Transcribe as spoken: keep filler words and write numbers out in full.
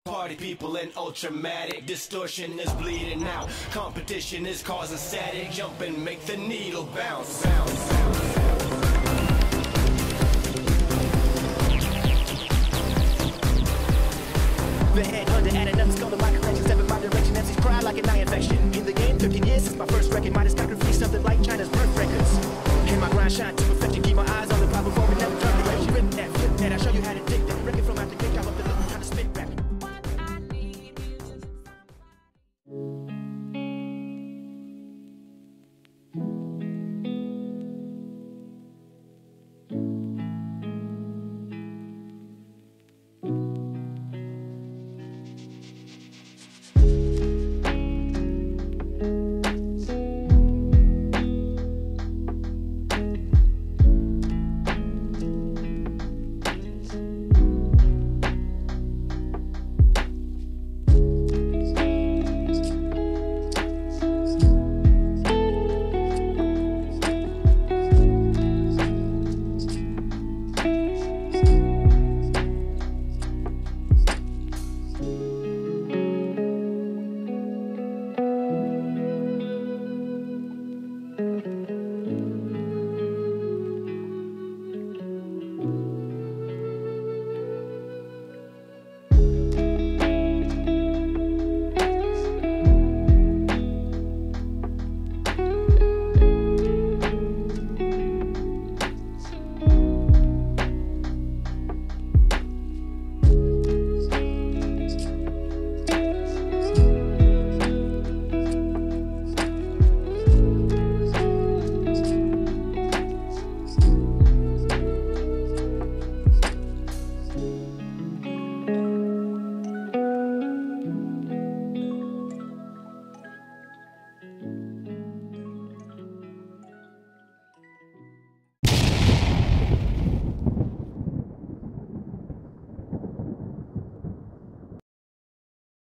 Party people in ultramatic, distortion is bleeding out. Competition is causing static, jump and make the needle bounce, bounce, bounce. The head under adding up, skull to my correction, step in my direction, M Cs cry like an eye infection. In the game, thirteen years since my first record, my discography something like China's birth records. And my grind shine